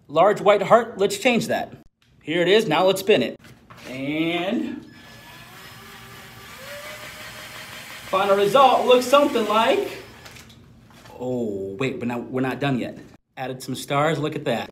large white heart, let's change that. Here it is, now let's spin it. And final result looks something like, oh wait, but now we're not done yet. Added some stars, look at that.